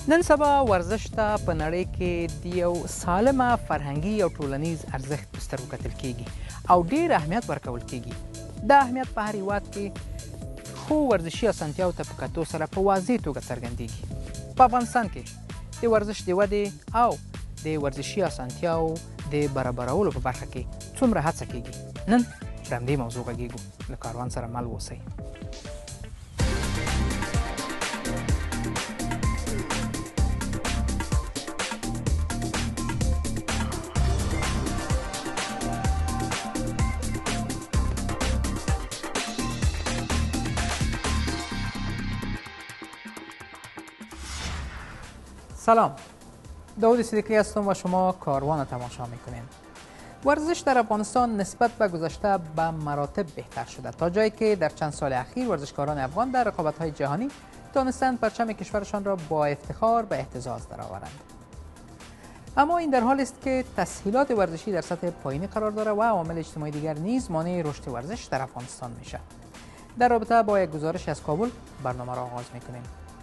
نن سبا ورزش ته په نړۍ کې د یو سالمه فرهنګي او ټولنیز ارزښت په سترګو کتل کیږي او ډیر اهمیت ورکول کیږي. دا اهمیت په هر هیواد کې خو ورزشي اسانتیاو ته په کتو سره په واضح توګه څرګندیږي. په افغانستان کې د ورزش د ودې او د ورزشي اسانتیاو د برابرولو په برخه کې څومره هڅه کیږي، نن پر همدې موضوع غږیږو. له کاروان سره مل اوسئ. سلام، داود صدیقی هستم و شما کاروان تماشا میکنین. ورزش در افغانستان نسبت به گذشته به مراتب بهتر شده، تا جایی که در چند سال اخیر ورزشکاران افغان در رقابت‌های جهانی توانستند پرچم کشورشان را با افتخار به اهتزاز درآورند. اما این در حالی است که تسهیلات ورزشی در سطح پایینی قرار دارد و عوامل اجتماعی دیگر نیز مانع رشد ورزش در افغانستان میشه. در رابطه با یک گزارش از کابل برنامه را آغاز میکنیم.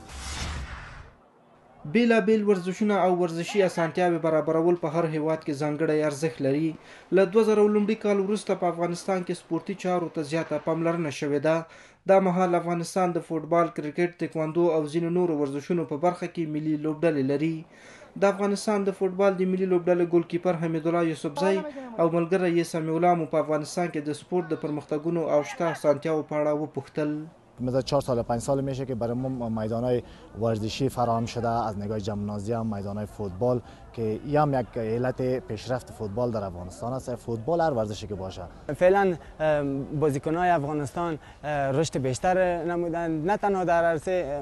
بیلابیل ورزشونه او ورزشي اسانتیاوې برابرول په هر هیواد کې ځانګړی ارزښت لري. له 2000 لومړي کال وروسته په افغانستان کې سپورتي چارو ته زیاته پاملرنه شوې ده. دا مهال افغانستان د فوټبال، کرکټ، تکواندو او ځینو نورو ورزشونو په برخه کې ملي لوبډلې لري. د افغانستان د فوټبال د ملي لوبډلې ګولکیپر حمیدالله یوسفزی او ملګری یې سمیع الله مو په افغانستان کې د سپورت د پرمختګونو او شته اسانتیاو په اړه وپوښتل. مثلا 4 سال 5 سال میشه که برای ما میدانهای ورزشی فراهم شده، از نگاه ژیمنازیوم، میدانهای فوتبال که این هم یک علت پیشرفت فوتبال در افغانستان است. فوتبال هر ورزشی که باشه. فعلا بازیکن‌های افغانستان رشد بیشتر نمودند، نه تنها در عرصه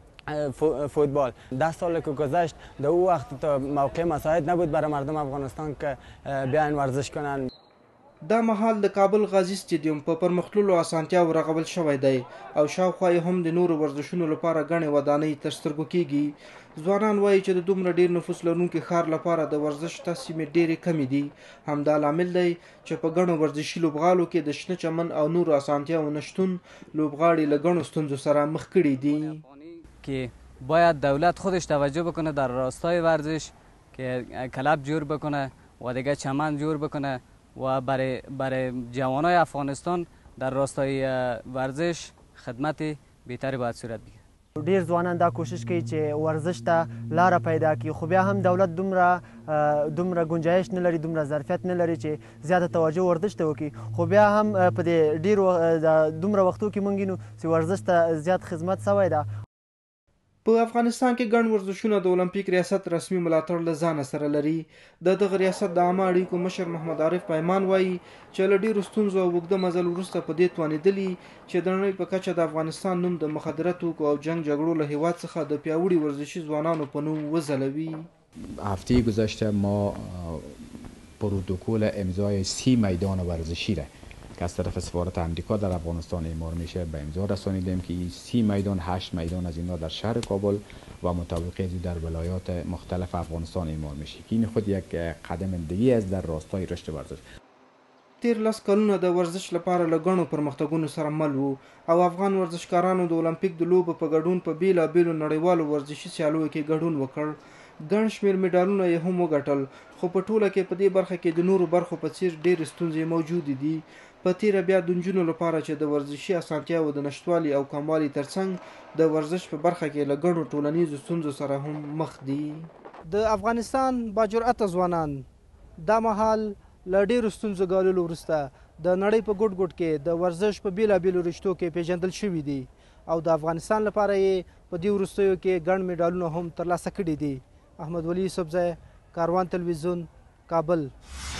فوتبال. 10 سال که گذشت در اون وقت تا موقع مساعد نبود برای مردم افغانستان که بیاین ورزش کنند. دا مهال د کابل غازی سټیډیم په پرمختللو اسانتیاو رغول شوی دی او شاوخوا یې هم د نورو ورزشونو لپاره ګڼې ودانۍ تر سترګو کیږي. ځوانان وایي چې د دومره ډیر نفوس لرونکي ښار لپاره د ورزش تسهیلات ډېرې کمې دي. همدا لامل دی چې په ګڼو ورزشي لوبغالو کې د شنه چمن او نورو اسانتیاو نشتون لوبغاړي له ګڼو ستونزو سره مخ کړي دي. که باید دولت خودش توجه بکنه در راستای ورزش، که کلب جور بکنه و دیگه چمن جور بکنه و برای جوانای افغانستان در راستای ورزش خدمت بهتری باید صورت بگیره. ډیر ځوانان دا کوشش کوي چې ورزش ته لاره پیدا کړي، خو بیا هم دولت دومره گنجایش نه لري، دومره ظرفیت نه لري چې زیاته توجه ورزش ته وکړي. خو بیا هم په دې ډیر دومره وختو کې مونږ وینو چې ورزش ته زیات خدمت شوی ده. په افغانستان کې ګڼ ورزشونه د اولمپیک ریاست رسمي ملاتړ له ځانه سره لري. د دغه ریاست د عامه اړیکو مشر محمد عارف پیمان وایي چې له ډیرو ستونزو او اوږده مزل وروسته په دې توانېدلي چې د نړۍ په کچه د افغانستان نوم د مخدره توکو او جنگ جګړو له هیواد څخه د پیاوړي ورزشي ځوانانو په نوم وځلوي. هفته گذشته ما پروتکل امضای 30 میدان ورزشی را که از طرف سفارت امریکا در افغانستان اعمار میشه به امضا رسانیدیم که 30 میدان 8 میدان از اینا در شهر کابل و متوقعی در ولایات مختلف افغانستان اعمار میشه که این خود یک قدم دیگه است در راستای رشد ورزش. تیر 10 کلونه د ورزش لپاره له ګڼو پرمختګونو سره مل وو او افغان ورزشکارانو د اولمپیک د لوبو په ګډون په بیلابیلو نړیوالو ورزشي سیالیو کې ګډون وکړ. ګڼ شمېر میډالونه یې هم وګټل، خو په ټوله کې په دې برخه کې د نورو برخو په څیر ډېرې ستونزې موجودې دي. په تیره بیا د نجونو لپاره چې د ورزشي اسانتیاو د نشتوالي او کموالي ترڅنګ د ورزش په برخه کې له ګڼو ټولنیزو ستونزو سره هم مخ دي. د افغانستان باجرأته ځوانان دا مهال له ډېرو ستونزو ګاللو وروسته د نړۍ په ګوټ ګوټ کې د ورزش په بیلابیلو رشتو کې پیژندل شوي دي او د افغانستان لپاره یې په دې وروستیو کې ګڼ میډالونه هم ترلاسه کړي دي. احمد ولی یوسفزی، کاروان تلویزیون، کابل.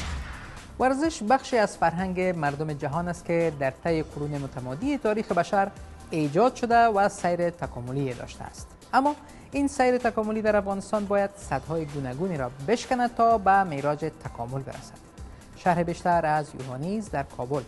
ورزش بخشی از فرهنگ مردم جهان است که در طی قرون متمادی تاریخ بشر ایجاد شده و سیر تکاملی داشته است. اما این سیر تکاملی در افغانستان باید سدهای گوناگونی را بشکند تا به معراج تکامل برسد. شرح بیشتر از یوهانیز در کابل.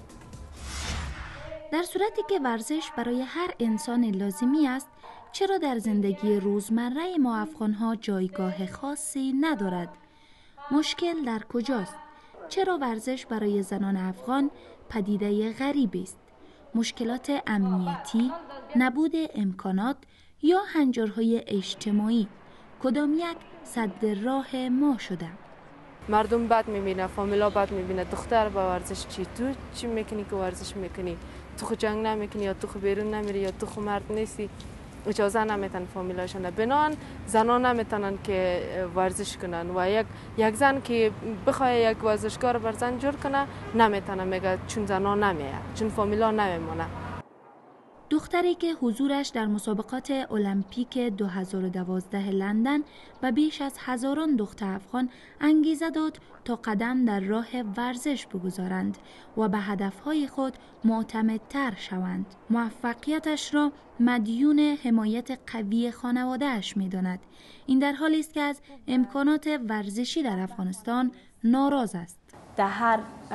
در صورتی که ورزش برای هر انسان لازمی است، چرا در زندگی روزمره ما افغان‌ها جایگاه خاصی ندارد؟ مشکل در کجاست؟ چرا ورزش برای زنان افغان پدیده غریبی است؟ مشکلات امنیتی، نبود امکانات یا هنجارهای اجتماعی کدام یک سد راه ما شده. مردم بد میبینه، فامیلا بد میبینه، دختر با ورزش چی؟ تو چی میکنی که ورزش میکنی؟ تو خود جنگ نمیکنی یا تو خود بیرون نمیری یا تو خود مرد نیستی؟ اجازه نمیتن فامیلاشون. بنان زنان نمیتونن که ورزش کنن و یک زن که بخواد یک ورزشکار بر زن جور کنه نمیتونه، میگه چون زنان نمیه، چون فامیلا نمیمونه. دختری که حضورش در مسابقات المپیک 2012 لندن و بیش از هزاران دختر افغان انگیزه داد تا قدم در راه ورزش بگذارند و به هدفهای خود معتمدتر شوند. موفقیتش را مدیون حمایت قوی خانواده‌اش می‌داند. این در حالی است که از امکانات ورزشی در افغانستان ناراض است. در هر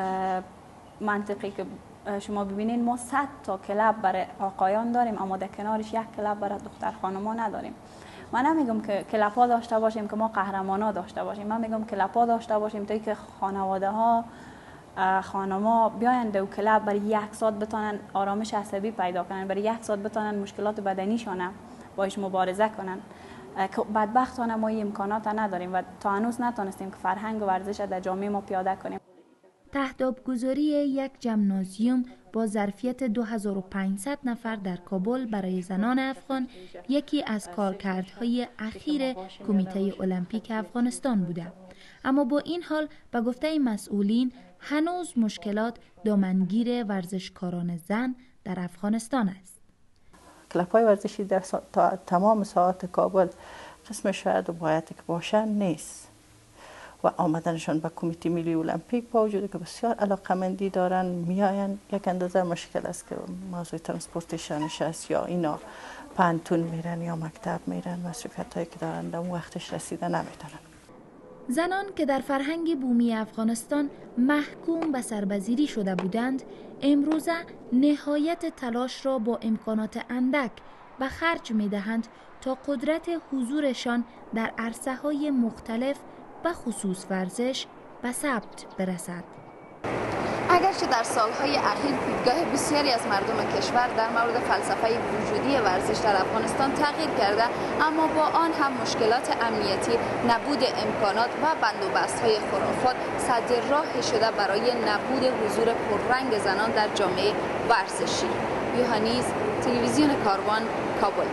منطقی که شما ببینید ما 100 تا کلب برای آقایان داریم، اما در کنارش یک کلب برای دختر خانما نداریم. من نمیگم که کلب ها داشته باشیم که ما قهرمانا داشته باشیم، من میگم کلب ها داشته باشیم تا که خانواده ها خانما بیاین دو کلب برای 1 ساعت بتونن آرامش عصبی پیدا کنن، برای 1 ساعت بتونن مشکلات بدنیشان باش مبارزه کنن. که بدبختانه ما این امکانات نداریم و تا هنوز نتونستیم که فرهنگ ورزش در جامعه ما پیاده کنیم. تهدابگذاری یک ژیمنازیوم با ظرفیت 2500 نفر در کابل برای زنان افغان یکی از کارکردهای اخیر کمیته المپیک افغانستان بوده. اما با این حال به گفته مسئولین هنوز مشکلات دامنگیر ورزشکاران زن در افغانستان است. کلب‌های ورزشی در تمام ساعات کابل قسم شاید و باید که باشن نیست و آمدنشان به کمیته ملی المپیک با وجودی که بسیار علاقمندی دارن میاین، یک اندازه مشکل است که موضوع ترانسپورتیشنش است یا اینا پانتون میرن یا مکتب میرن، مصرفیت هایی که دارن در وقتش رسیده نمیتونن. زنان که در فرهنگ بومی افغانستان محکوم به سربزیری شده بودند امروزه نهایت تلاش را با امکانات اندک به خرج میدهند تا قدرت حضورشان در عرصه‌های مختلف به خصوص ورزش به ثبت برسد. اگرچه در سالهای اخیر دیدگاه بسیاری از مردم کشور در مورد فلسفه وجودی ورزش در افغانستان تغییر کرده، اما با آن هم مشکلات امنیتی، نبود امکانات و بندوبست‌های خرافات سد راه شده برای نبود حضور پررنگ زنان در جامعه ورزشی. یوهانیز، تلویزیون کاروان، کابل.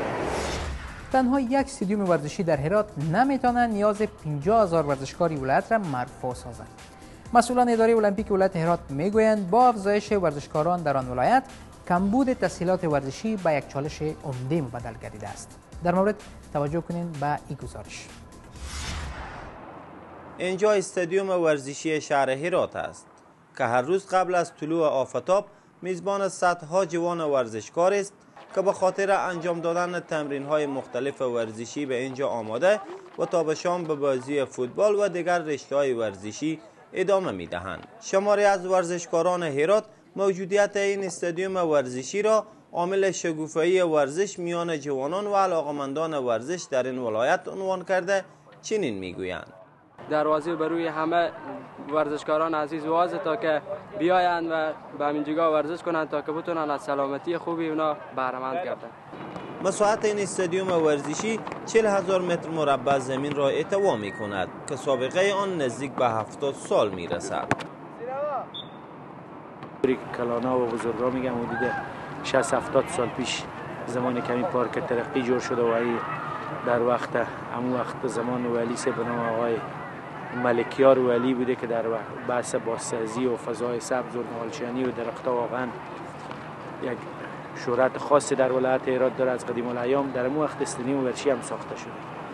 تنها یک استادیوم ورزشی در هرات نمیتونن نیاز 50,000 ورزشکار ولایت را مرفوع سازند. مسئولان اداره المپیک ولایت هرات میگویند با افزایش ورزشکاران در آن ولایت کمبود تسهیلات ورزشی به یک چالش عمده مبدل گردیده است. در مورد توجه کنین به این گزارش. اینجا استادیوم ورزشی شهر هرات است که هر روز قبل از طلوع آفتاب میزبان صدها جوان ورزشکار است که به خاطر انجام دادن تمرین‌های مختلف ورزشی به اینجا آماده و تا به شام به بازی فوتبال و دیگر رشته‌های ورزشی ادامه می‌دهند. شماری از ورزشکاران هرات موجودیت این استادیوم ورزشی را عامل شگوفایی ورزش میان جوانان و علاقمندان ورزش در این ولایت عنوان کرده چنین میگویند: دروازه بر روی همه ورزشکاران عزیز واضح تا که بیایند و به همین جگاه ورزش کنند تا که بتونن از سلامتی خوبی اونا بهره مند گردند. مساحت این استادیوم ورزشی 40,000 متر مربع زمین را احتوا می کند که سابقه آن نزدیک به 70 سال می رسد. کلانا و بزرگا میگم حدود 60-70 سال پیش زمان کمی پارک ترقی جور شده و در همون وقت زمان ولی سه به نام آقای ملکیار ولی بوده که در بحث بازسازی و فضای سبز و مالشانی و درخت‌ها واقعا یک شهرت خاصی در ولایت هرات داره. از قدیم الایام در اون وقت استادیوم ورزشی هم ساخته شده.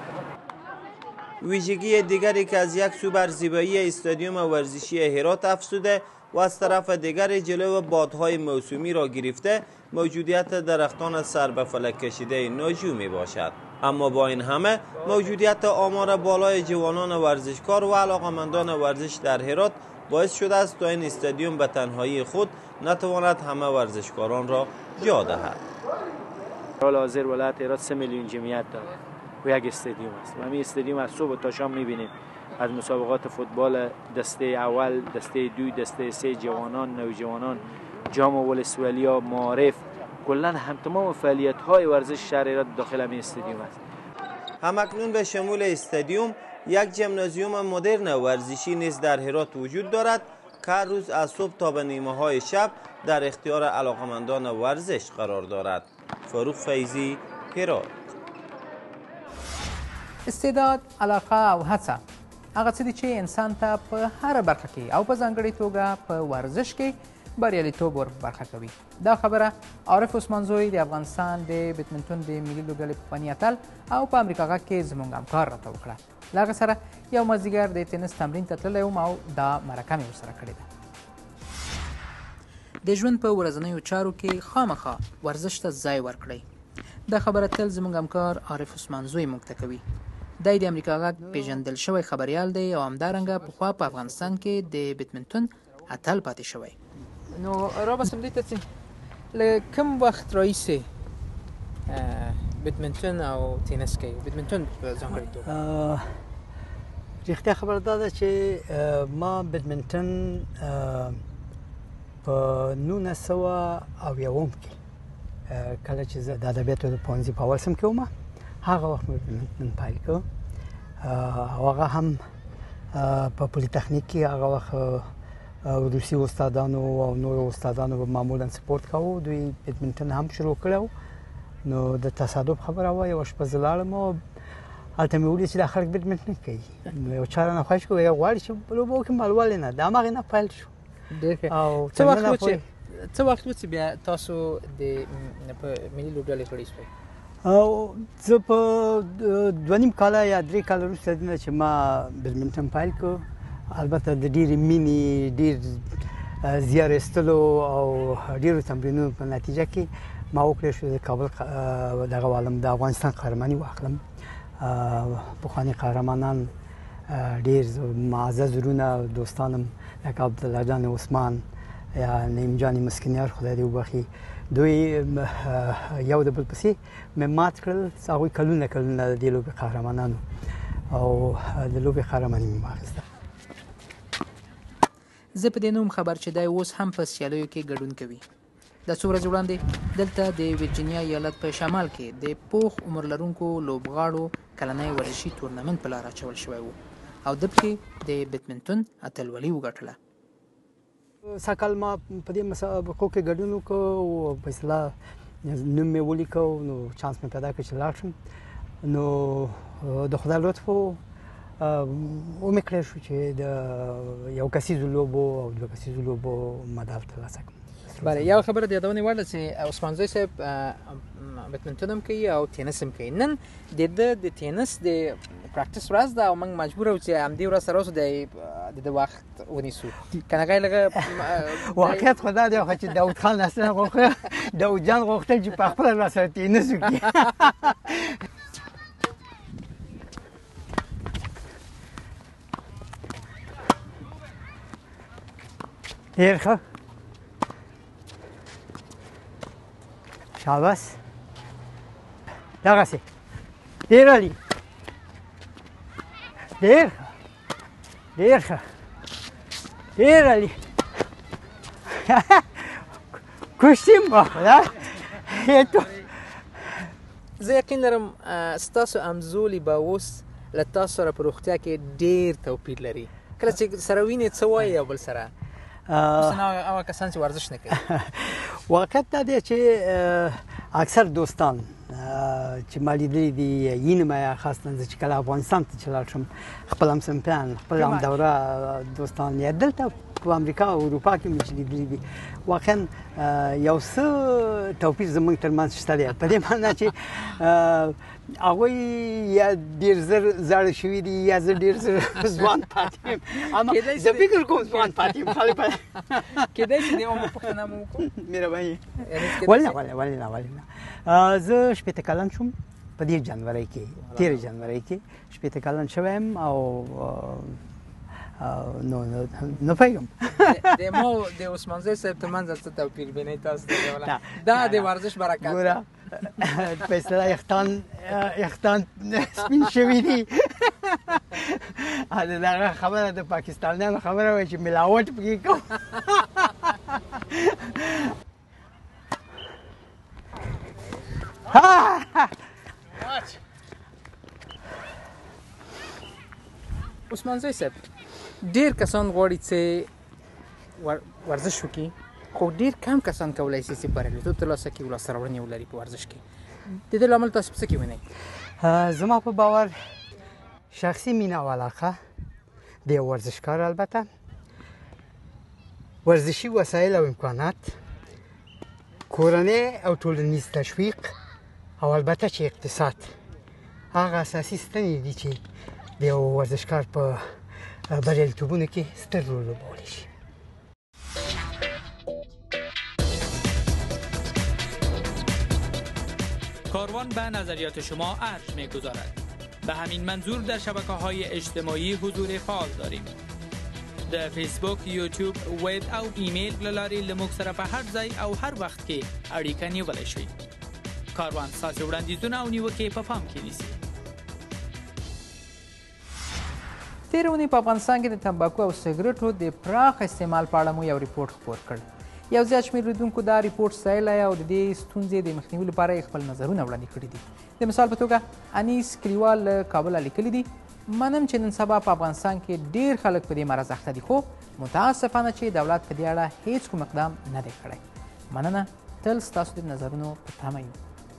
ویژگی دیگری که از یک سو بر زیبایی استادیوم ورزشی هرات افزوده و از طرف دیگر جلو بادهای موسمی را گرفته موجودیت درختان سر به فلک کشیده ناجو می باشد. اما با این همه موجودیت آمار بالای جوانان ورزشکار و علاقمندان ورزش در هرات باعث شده است تا این استادیوم به تنهایی خود نتواند همه ورزشکاران را جا دهد. حال حاضر ولایت هرات 3 میلیون جمعیت دارد و یک استادیوم است. ما این استادیوم از صبح تا شام می‌بینیم از مسابقات فوتبال دسته اول، دسته دو، دسته سه، جوانان، نوجوانان، جام ولسوالی‌ها، معارف، کلاً هم تمام فعالیت‌های ورزش شهر هرات داخل همین استادیوم است. همکنون به شمول استادیوم یک ژیمنازیوم مدرن ورزشی نیز در هرات وجود دارد که هر روز از صبح تا به نیمه‌های شب در اختیار علاقمندان ورزش قرار دارد. فاروق فیضی، هرات. استعداد، علاقه او هڅه هغه څه دي چې انسان ته په هره برخه کې او په ځانګړې توګه په ورزش کې بریالیتوب ور برخه کوي. دا خبره عارف عثمانزوی د افغانستان د بیدمنټون د ملي لوبډلې پخواني اتل او په امریکا غږ کې زموږ همکار راته وکړه. له هغه سره یو مازدیګر د تینس تمرین ته تللی وم او دا مرکه مې ورسره کړې ده. د ژوند په ورځنیو چارو کې خامخا ورزش ته ځای ورکړئ. دا خبره تل زموږ همکار عارف عثمانزوی موږ ته کوي. دی د امریکا غږ پیژندل شوی خبریال دی او همدارنګه پخوا په افغانستان کې د بیدمنټون اتل پاتې شوی. نو را بسم دې ته چې له کوم وخت راهیسې بیدمنټون او تینس کوي؟ بیدمنټون په ځانګړې توګه. رښتیا خبره دا ده چې ما بیدمنټون په 1990 کې کله چې زه د ادبیاتو د پوهنځي په اول سم کې وم، هغه وخت مې بیدمنټون پیل کړ. هغه هم په پولیتخنیک کې هغه وخت روسي استادانو او نور استادانو معمولا سپورت کاوه. دوی بیدمنټون هم شروع کړو. نو د تصادف خبره وه، یوه شپه زه لاړم او هلته مې ولید چې دا خلک بیدمنټون کوي. نو یو چا رانه خوښ کړو، ویل غواړي چې لوبه وکړم. ما ولې نه، د هماغې نه پیل شو. او څه وخت و چې بیا تاسو د ملي لوبډلې غړي شوئ؟ او زه په 2.5 کاله یا 3 کاله وروسته دینه چې ما بیدمنټون پیل کړ. البته د ډېرې مینې، ډېر زیار ایستلو او ډېرو تمرینونو په نتیجه کې ما وکړی شو د کابل دغه والم د افغانستان قهرماني واخلم. پخواني قهرمانان ډېر معزز وروڼه دوستانم لکه عبدالله جان عثمان یا نعیم جان مسکینیار، خدای دې وبخي، دوی یو د بل پسې مې مات کړل. هغوی کلونه کلونه د دې لوبې قهرمانانو او د لوبې قهرماني مې واخیسته. زه په دې نوم خبر چې دی اوس هم په سیالیو کې ګډون کوي. د څو ورځې وړاندې دلته د ویرجینیا ایالت په شمال کې د پوخ عمر لرونکو لوبغاړو کلنی ورزشي تورنمنت په لار اچول شوی و او د پکې د بیدمنټون اتلولي وګټله. سږ کال ما په دې مسابقو کې ګډون وکړ او په اصطلاح نوم مې ولیکه. نو چانس مې پیدا کړ چې لاړ شم. نو د خدای لطف ومې کړی شو چې د یو کسیزو لوبو او دوه کسیزو لوبو مډال ترلاسه کړم. بله، یو خبره د یادونې وړ ده چې عثمانزوی صاحب بیدمنټون هم کوي او تینس هم کوي. نن د ده د تینس د پراکټس ورځ ده او موږ مجبور یو چې همدې ورځ سره اوسو د ده وخت ونیسو. که نه لږه واقعیت خو دا دی چې داود خان اصلا غوښتل، داود جان غوښتل چې په خپله راسره تینس وکړي. ډېر ښه، شاباس، دغسې ډېر عالي، ډېر ښه، ډېر ښه، ډېر عالي. کشتیم با خدا. زه یقین لرم ستاسو همزولي به اوس له تاسو سره په روغتیا کې ډېر توپیر لري. کله چې سره وینې څه وایي یو بل سره؟ هغه کسان چې ورزش نه کوي. واقعیت دا دی چې اکثر دوستان چې ما لیدلي دي، ینم خاصتا زه چې کله افغانستان ته چې لاړ شم، خپل همصنفیان، خپل همدوره دوستان یا دلته په امریکا او اروپا کې مې چې لیدلي دي، واقعا یو څه توپیر زموږ ترمنځ شته دی. په دې معنا چې هغوی یا ډېر زر زاړه شوي دي یا زه ډېر زر ځوان پاتې یم. اما زه فکر کوم ځوان پاتې یم. کېدای شي د عمر پوښتنه مو وکړو؟ مهرباني. ولې نه. زه 80 کلن شوم په دې جنوري کې، 13 جنوري کې 80 کلن شوم او نو پیغام د ما د عثمانزوی صاحب ترمنځ څه توپیر وینئ تاسو؟ دا د ورزش برکت ګوره په اصطلاح یختان سپین شوي دي. دغه خبره د پاکستانیانو خبره وایي چې ملاوټ پکې کوم. عثمان زوی صاحب ډیر کسان غواړي چې ورزش وکړي خو ډیر کم کسان کولای شي چې بریالیتوب ترلاسه کړي او لاسته راوړنې ولري په ورزش کې. د دې لامل تاسو څه کې وینئ؟ زما په باور شخصی مینه او علاقه د یو ورزشکار، البته ورزشي وسایل او امکانات، کورنۍ او ټولنیز تشویق او البته چې اقتصاد هغه اساسي ستنې دي چې د یو ورزشکار په بریالیتوبونو کې ستر رول لوبولی شي. کاروان به نظریات شما ارج می‌گذارد. به همین منظور در شبکه‌های اجتماعی حضور فعال داریم. در فیسبوک، یوټیوب، ویب او ایمیل لارې لموږ سره په هر ځای او هر وخت کې اړیکه نیولی شئ. کاروان ستاسې وړاندیزونه او نیوکې په پام کې نیسي. تېره اونۍ په افغانستان کې د تمباکو او سګرټو د پراخ استعمال په اړه مو یو ریپورټ خپور کړ. یو زیات شمېر لیدونکو دا ریپورټ ستایلی او د دې ستونزې د مخنیوي لپاره یې خپل نظرونه وړاندې کړي دي. د مثال په توګه انیس کلیوال له کابله لیکلي دي: منم چې نن سبا په افغانستان کې ډېر خلک په دې مرض اخته دي، خو متاسفانه چې دولت په دې اړه هیڅ کوم اقدام نه دی کړی. مننه، تل ستاسو د نظرونو په تمه یو.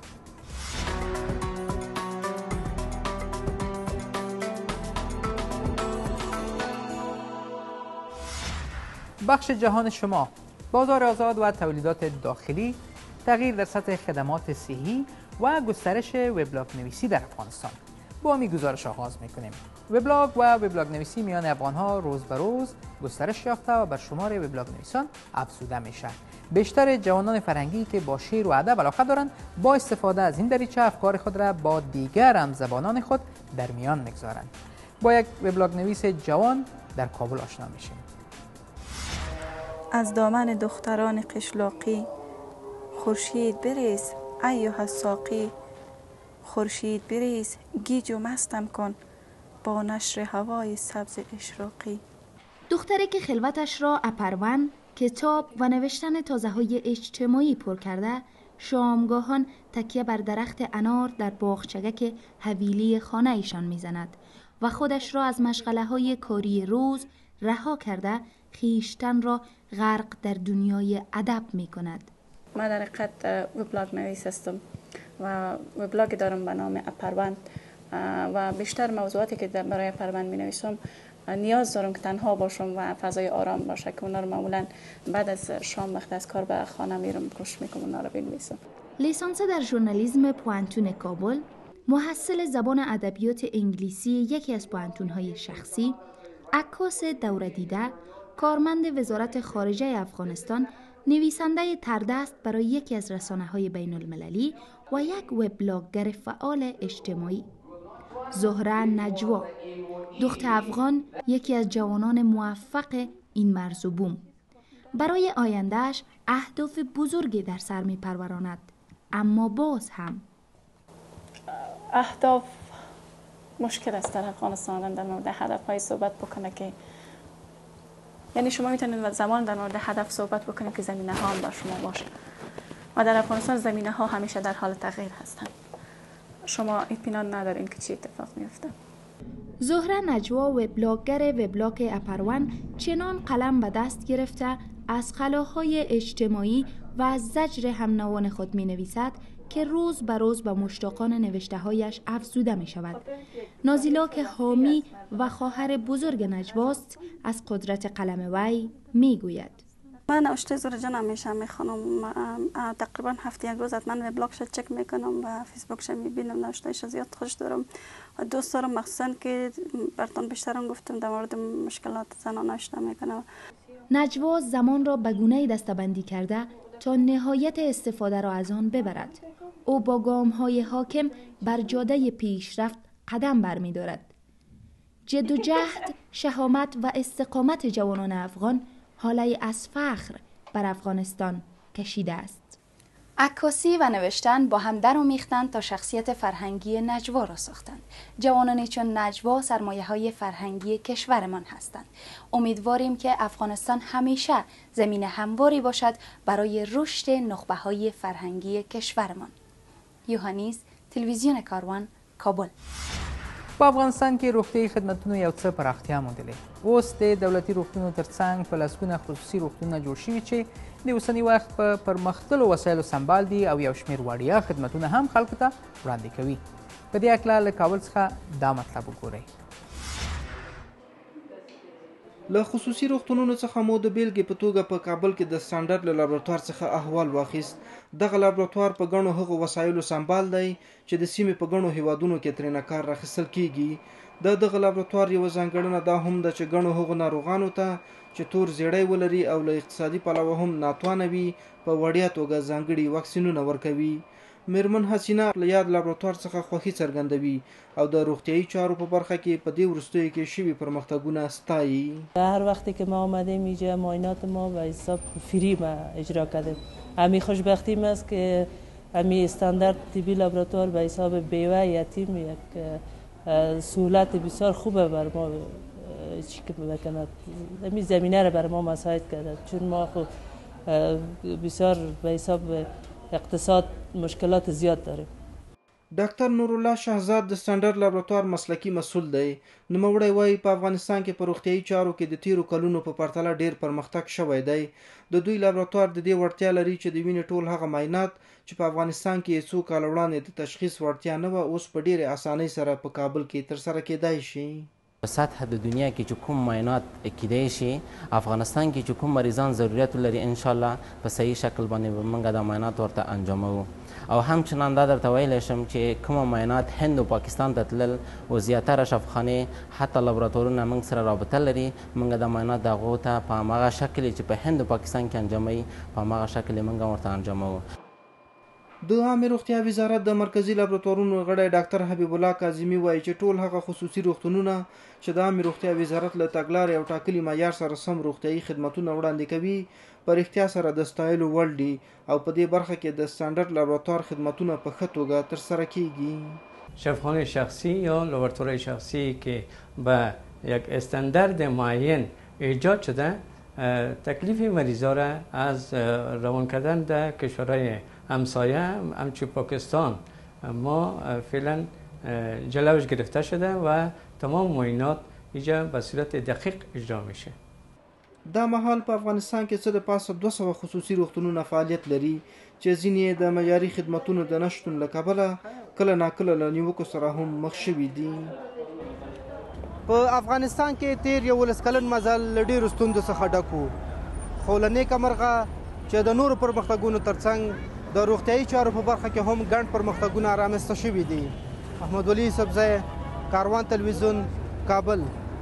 بخش جهان شما، بازار آزاد و تولیدات داخلی، تغییر در سطح خدمات صحی و گسترش وبلاگ نویسی در افغانستان. با همین گزارش آغاز میکنیم. وبلاگ و وبلاگ نویسی میان افغانها روز به روز گسترش یافته و بر شمار وبلاگ نویسان افزوده میشه. بیشتر جوانان فرهنگی که با شعر و ادب علاقه دارند با استفاده از این دریچه افکار خود را با دیگر همزبانان خود در میان میگذارند. با یک وبلاگ نویس جوان در کابل آشنا میشیم. از دامن دختران قشلاقی خورشید بریز ایها الساقی، خورشید بریز گیج و مستم کن با نشر هوای سبز اشراقی. دختری که خلوتش را اپروان، کتاب و نوشتن تازه‌های اجتماعی پر کرده، شامگاهان تکیه بر درخت انار در باغچگک حویلی خانه ایشان میزند و خودش را از مشغله‌های کاری روز رها کرده خیشتن را غرق در دنیای ادب می کند. من در حقیقت وبلاگ نویس هستم و وبلاگ دارم به نام اپروان و بیشتر موضوعاتی که برای اپروان می نویسم نیاز دارم که تنها باشم و فضای آرام باشه که اونا رو معمولا بعد از شام وقت از کار به خانه میرم کوشش میکنم اونا رو بنویسم. لیسانس در ژورنالیسم پوانتون کابل، محصل زبان ادبیات انگلیسی یکی از پوانتون‌های شخصی، عکاس دوره دیده، کارمند وزارت خارجه افغانستان، نویسنده تردست برای یکی از رسانه‌های بین المللی و یک وبلاگر فعال اجتماعی. زهره نجوا، دختر افغان، یکی از جوانان موفق این مرز و بوم. برای آیندهش اهداف بزرگی در سر می‌پروراند، اما باز هم اهداف مشکل است در افغانستان در مورد هدف‌های صحبت بکنه که یعنی شما میتونید زمان در مورد هدف صحبت بکنید که زمینه ها هم با شما باشه و در افغانستان زمینه ها همیشه در حال تغییر هستند. شما اطمینان ندارین که چی اتفاق میفته. زهره نجوا، وبلاگر وبلاگ اپروان، چنان قلم به دست گرفته از خلاهای اجتماعی و از زجر هم نوان خود می نویسد که روز به روز به مشتاقان نوشته هایش افزوده می شود. نازیلا که حامی و خواهر بزرگ نجواست از قدرت قلم وی می گوید: من نوشته زهره جان همیشه میخوانم، تقریبا هفته یک روز من وبلاگش چک میکنم و فیسبوکش میبینم، نوشتهش زیاد خوش دارم و دوست دارم، مخصوصا که براتون بیشترم گفتم در مورد مشکلات زنان نوشته میکنم. نجوا زمان را به گونه‌ای دسته‌بندی کرده تا نهایت استفاده را از آن ببرد. او با گام‌های حاکم بر جاده پیشرفت قدم برمی‌دارد. جد و جهد، شهامت و استقامت جوانان افغان حاله از فخر بر افغانستان کشیده است. عکاسی و نوشتن با هم در آمیختند تا شخصیت فرهنگی نجوا را ساختند. جوانانی چون نجوا سرمایه‌های فرهنگی کشورمان هستند. امیدواریم که افغانستان همیشه زمین همواری باشد برای رشد نخبه‌های فرهنگی کشورمان. یوهانیس، تلویزیون کاروان، کابل. په افغانستان کې روغتیایي خدمتونو یو څه پراختیا موندلې. اوس د دولتي روغتونو ترڅنګ په لسګونه خصوصي روغتونونه جوړ شوي چې د اوسني وخت په پرمختللو وسایلو سمبال دي او یو شمېر وړیا خدمتونه هم خلکو ته وړاندې کوي. په دې هکله له کابل څخه دا مطلب وګورئ. له خصوصي روغتونونو څخه مو د بیلګې په توګه په کابل کې د سټانډرډ له لابراتوار څخه احوال واخیست. دغه لابراتوار په ګڼو هغو وسایلو سمبال دی چې د سیمې په ګڼو هیوادونو کې ترېنه کار راخیستل کیږي. د دغه لابراتوار یوه ځانګړنه دا هم ده چې ګڼو هغو ناروغانو ته چې تور زیړی ولري او له اقتصادي پلوه هم ناتوانه وي په وړیا توګه ځانګړي واکسینونه ورکوي. میرمن حسینه له یاد لابراتوار څخه خوښي څرګندوي او د روغتیایي چارو په برخه کې په دې وروستیو کې شوي پرمختګونه ستایي. هر وقتی که ما آمدیم اینجا معاینات ما به حساب فری ما اجرا کردیم. همین خوشبختیم است که همین استاندارد طبی لابراتوار به حساب بیوه یتیم یک سهولت بسیار خوبه بر ما چی که بکند. همین زمینه را بر ما مساعد کرده چون ما خب بسیار به حساب اقتصاد مشکلات زیاد داریم. ډاکټر نورالله شهزاد د سټانډرډ لابراتوار مسلکي مسؤل دی. نوموړی وایي په افغانستان کې په روغتیایي چارو کې د تیرو کلونو په پرتله ډیر پرمختګ شوی دی. د دوی لابراتوار د دې وړتیا لري چې د وینې ټول هغه معاینات چې په افغانستان کې څو کاله وړاندې د تشخیص وړتیا نه وه اوس په ډیرې اسانۍ سره په کابل کې ترسره کیدای شي. په سطح د دنیا کې چې کوم معاینات کیدای شي افغانستان کې چې کوم مریضان ضرورت لري ان شاء الله په صحیح شکل باندې موږ د معاینات ورته انجاموو. او همچنان دا درته ویلی شم چې کوم معاینات هند او پاکستان ته تلل او زیاتره شفاخانې حتی لابراتوارونه موږ سره رابطه لري موږ د معاینات د هغو ته په هماغه شکل چې په هند او پاکستان کې انجاموي په هماغه شکل موږ ورته انجاموو. د عامې روغتیا وزارت د مرکزی لابراتوارونو غړی ډاکټر حبیب الله کاظمي وایي چې ټول هغه خصوصي روغتونونه چې د عامې روغتیا وزارت له تګلارې او ټاکلي معیار سره سم روغتیایي خدمتونه وړاندې کوي په رښتیا سره د ستایلو وړ دي او په دې برخه کې د سټانډرډ لابراتوار خدمتونه په ښه توګه ترسره کیږي. شفاخانه شخصی یا لابراتوار شخصی که به یک استاندارد معین ایجاد شده تکلیف مریضا را از روان کردن در کشورهای همسایه همچون پاکستان ما فعلا جلوش گرفته شده و تمام معاینات اینجا به صورت دقیق اجرا میشه. دا مهال په افغانستان کې څه د پاسه 200 خصوصي روغتونونه فعالیت لري چې ځینې د معیاري خدمتونو د نشتون له کبله کله ناکله له نیوکو سره هم مخ شوي دي. په افغانستان کې تیر 11 کلن مزل له ډېرو ستونزو څخه ډک و خو له نیکه مرغه چې د نورو پرمختګونو ترڅنګ د روغتیایي چارو په برخه کې هم ګڼ پرمختګونه رامنځته شوي دي. احمد ولی سبزی، کاروان تلویزیون، کابل.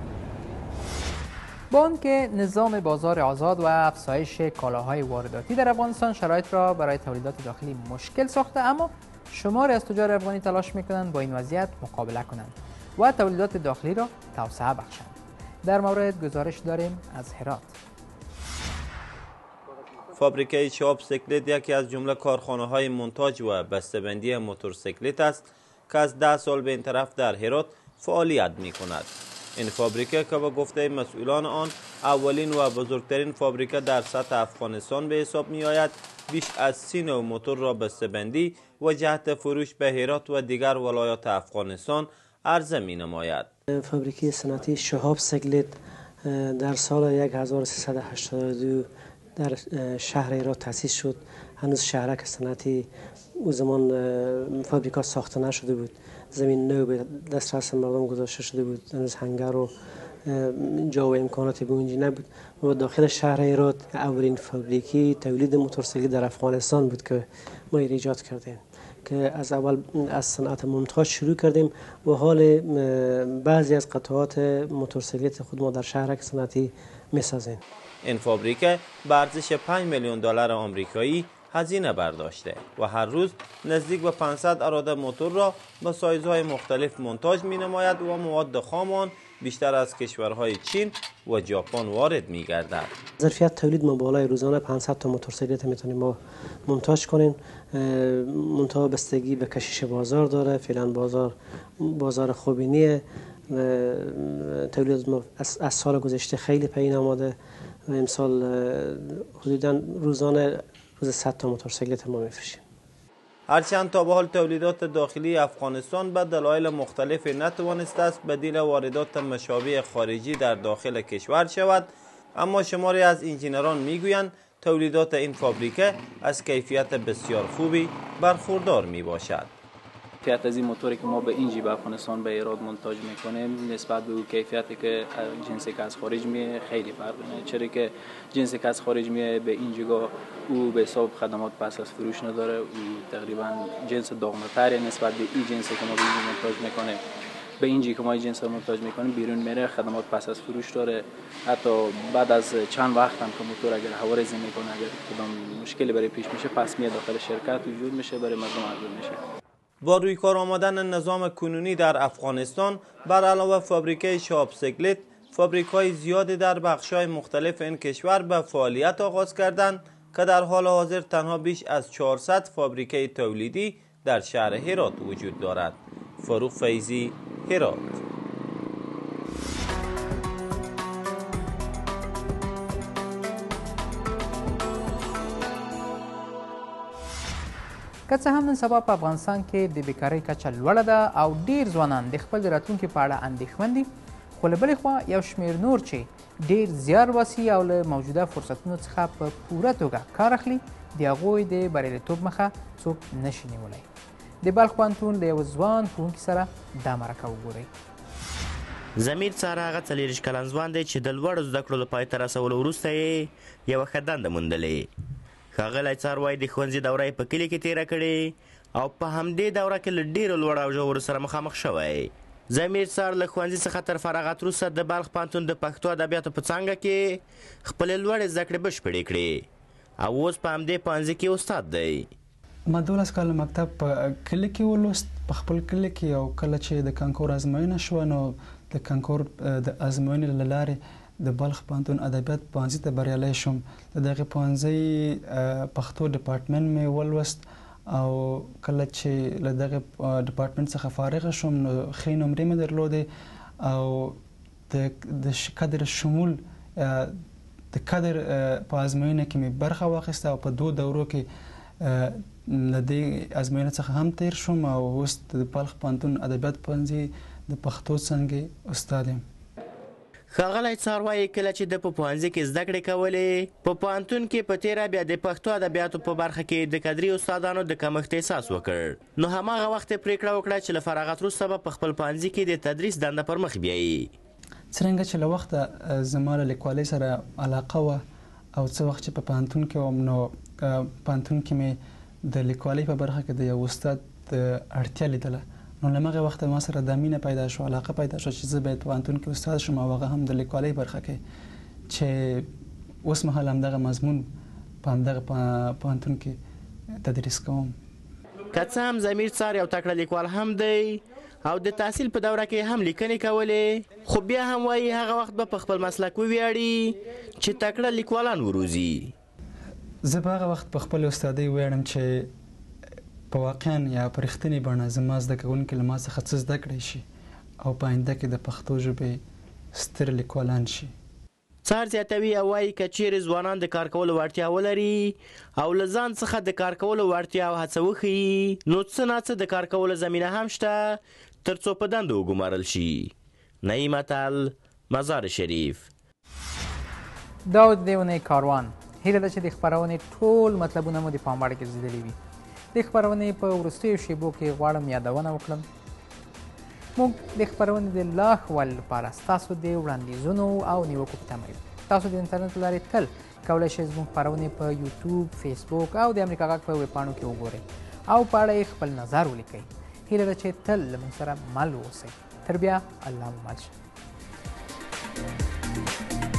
با آنکه نظام بازار آزاد و افزایش کالاهای وارداتی در افغانستان شرایط را برای تولیدات داخلی مشکل ساخته، اما شماری از تجار افغانی تلاش میکنند با این وضعیت مقابله کنند و تولیدات داخلی را توسعه بخشند. در مورد گزارش داریم از هرات. فابریکه چاپ سیکلت یکی از جمله کارخانه‌های مونتاژ و بسته‌بندی موتورسیکلت است که از 10 سال به این طرف در هرات فعالیت می‌کند. این فابریکه که به گفته مسئولان آن اولین و بزرگترین فابریکه در سطح افغانستان به حساب می‌آید، بیش از 30 نوع موتور را بسته‌بندی و جهت فروش به هرات و دیگر ولایات افغانستان عرضه می‌نماید. فابریکه صنعتی شهاب سیکلت در سال 1382 در شهر هرات تأسیس شد. هنوز شهرک صنعتی او زمان فابریکا ساخته نشده بود، زمین نو به دسترس مردم گذاشته شده بود، هنوز هنگر و جا و امکاناتی به اونجا نبود. و داخل شهر هرات اولین فابریکی تولید موتورسیکلت در افغانستان بود که ما ایجاد کردیم که از اول از صنعت مونتاژ شروع کردیم و حال بعضی از قطعات موتورسیکلت خود ما در شهرک صنعتی میسازیم. این فابریکه به ارزش 5 میلیون دلار آمریکایی هزینه برداشته و هر روز نزدیک به 500 اراده موتور را به سایزهای مختلف مونتاژ می‌نماید و مواد خام آن بیشتر از کشورهای چین و ژاپن وارد می‌گردد. ظرفیت تولید ما بالای روزانه 500 تا موتورسیکلت میتونیم ما مونتاژ کنیم. منتها بستگی به کشش بازار داره. فعلا بازار خوبی نیه. تولید ما از سال گذشته خیلی پایین آمده و امسال حدوداً روزانه 100 تا موتورسیکلت ما میفروشیم. هرچند تا به حال تولیدات داخلی افغانستان به دلایل مختلف نتوانسته است بدیل واردات مشابه خارجی در داخل کشور شود، اما شماری از انجینران میگویند تولیدات این فابریکه از کیفیت بسیار خوبی برخوردار می باشد. کیفیت از این موتوری که ما به اینجی به افغانستان به ایراد منتاج میکنیم نسبت به اون کیفیتی که جنسی که از خارج میه خیلی فرق داره، چرا که جنسی که از خارج میه به اینجا او به حساب خدمات پس از فروش نداره، او تقریبا جنس داغ‌تری نسبت به این جنسی که ما به اینجا منتاج میکنیم. به اینجی که ما این جنس رو منتاج میکنیم بیرون میره، خدمات پس از فروش داره، حتی بعد از چند وقت هم که موتور اگر هوا ریزی میکنه، اگر کدام مشکلی برای پیش میشه، پس میاد داخل شرکت وجود میشه، برای مردم عرضه میشه. با روی کار آمدن نظام کنونی در افغانستان، بر علاوه فابریکه شهاب سیکلت، فابریک‌های زیادی در بخش‌های مختلف این کشور به فعالیت آغاز کردند که در حال حاضر تنها بیش از 400 فابریکه تولیدی در شهر هرات وجود دارد. فاروق فیضی، هرات. که څه هم نن سبا په افغانستان کې د بیکارۍ کچه لوړه ده او ډیر ځوانان د خپل راتلونکي په اړه اندېښمن دي، خو له بلې خوا یو شمېر نور چې ډیر زیار باسي او له موجوده فرصتونو څخه په پوره توګه کار اخلي، د هغوی د بریالیتوب مخه څوک نشي نیولی. د بلخ پوهنتون له یو ځوان ښوونکي سره دا مرکه وګورئ. ضمیر څاره هغه 40 کلن ځوان دی چې د لوړو زده کړو له پای ته رسولو وروسته یې یوه ښه دنده موندلې. ښاغلی څار وایي د ښوونځي دوره یې په کلي کې تېره کړې او په همدې دوره کې له ډېرو لوړو او ژورو سره مخامخ شوی. ضمیر څار له ښوونځي څخه تر فراغت وروسته د بلخ پوهنتون د پښتو ادبیاتو په څانګه کې خپلې لوړې زده کړې بشپړې کړې او اوس په همدې پوهنځي کې استاد دی. ما 12 کاله مکتب په کلي کې ولوست، په خپل کلي کې، او کله چې د کانکور ازموینه شوه نو د کانکور د ازموینې له لارې د بلخ پوهنتون ادبیات پوهنځي ته بریالی شوم. د دغې پوهنځي پښتو ډپارټمنټ مې ولوست او کله چې له دغې ډپارټمنټ څخه فارغه شوم نو ښې نمرې مې درلودې او د قدر شمول د قدر په ازموینه کې مې برخه واخیسته او په 2 دورو کې له دې ازموینې څخه هم تیر شوم او اوس د بلخ پوهنتون ادبیات پوهنځي د پښتو څانګې استاد یم. ښاغلی څار وایي کله چې د په پوهنځي کې زده کړې کولې، په پوهنتون کې په تېره بیا د پښتو ادبیاتو په برخه کې د کدري استادانو د کمښت احساس وکړ، نو هماغه وخت یې پرېکړه وکړه چې له فراغت وروسته به په خپل پوهنځي کې د تدریس دنده پر مخ بیایي. څرنګه چې له وخته زما له لیکوالۍ سره علاقه وه او څه وخت چې په پوهنتون کې وم نو پوهنتون کې مې د لیکوالۍ په برخه کې د یو استاد اړتیا لیدله، نو له هغې وخته ما سره دا مینه پیدا شو، علاقه پیدا شو چې زه باید پوهنتون کې استاد شم او هغه هم د لیکوالۍ برخه کې چې اوس مهال همدغه مضمون په همدغه پوهنتون کې تدریس کوم. که څه هم ضمیر څار یو تکړه لیکوال هم دی او د تحصیل په دوره کې هم لیکنې کولې، خو بیا هم وایي هغه وخت به په خپل مسلک وویاړي چې تکړه لیکوالان وروزي. زه به هغه وخت په خپل استادۍ ویاړم چې په واقعا یا په رښتینې بڼه زما زده کوونکي له ما څخه څه زده کړی شي او په آینده کې د پښتو ژبې ستر لیکوالان شي. څار زیاتوي او وایي که چیرې ځوانان د کار کولو وړتیا ولري او له ځان څخه د کار کولو وړتیا او هڅه وښیي نو څه ناڅه د کار کولو زمینه هم شته تر څو په دندو وګمارل شي. نعیم اتل، مزار شریف. دا د دې اونۍ کاروان. هیله ده چې د خپرونې ټول مطلبونه مو د پام وړ ګرځېدلي وي. د خپرونې په وروستیو شیبو کې غواړم یادونه وکړم موږ د خپرونې د لا ښه والي لپاره ستاسو د وړاندیزونو او نیوکو په تمه یو. تاسو د انټرنیټ له لارې تل کولی شئ زموږ خپرونې په یوټیوب، فیسبوک او د امریکا غږ په ویبپاڼو کې وګورئ او په اړه یې خپل نظر ولیکئ. هیله ده چې تل له موږ سره مل واوسئ. تر بیا الله مو مل شه.